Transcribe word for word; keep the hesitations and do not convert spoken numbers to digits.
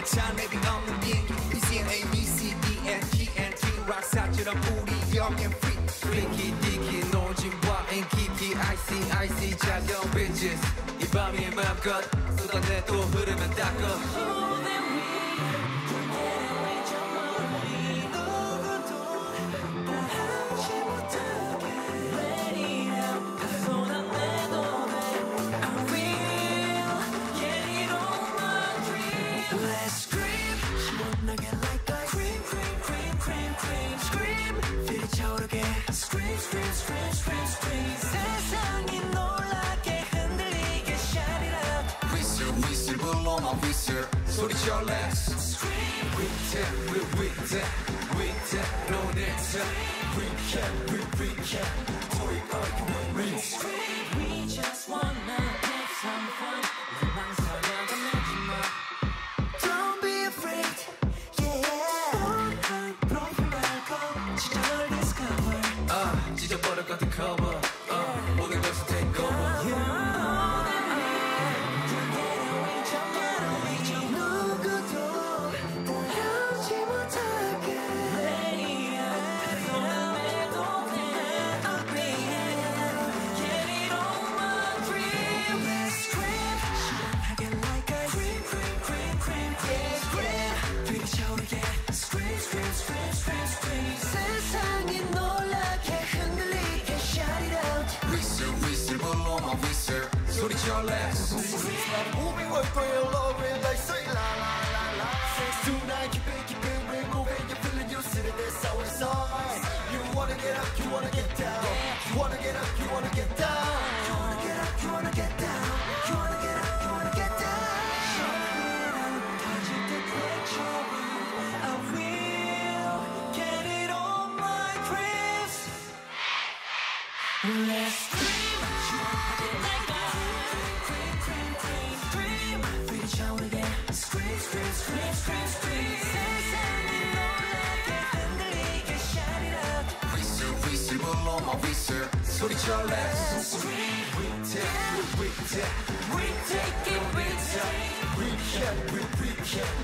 차 내린 없는 비행기 비씨엔 A, B, C, D, N, G, N, T 락사처럼 우리 영앤 free 핑키, 디키, 노진과 인기기 아이씨, 아이씨 작은 bitches 이 밤이 맘껏 쏟아내 또 흐르면 닦아 Whistle, 소리쳐 let's scream. We tell, we we tell, we tell, no need to. We can, we we can. Toy argument, we scream. We just wanna have some fun. 망설여도 내지 마. Don't be afraid, yeah. 프로필 말고 진짜 널 discover. 아, 찢어버릴 것 같은 cover. 아, 모든 것을 take over. 소리쳐 let's moving way for your love and like say la la la la six to nine keep it keep it we're moving you're feeling you sitting there so inside you wanna get up you wanna get down you wanna get up you wanna get down you wanna get up you wanna get down you wanna get up you wanna get down 터질 때 대처럼 I will get it on my dreams let's scream Scream, scream, scream, scream, scream 세상이 놀라게 흔들리게 shout it out Whistle, whistle, blow my whistle 소리쳐 let's scream We take, we take, we take it, we take We can, we, we can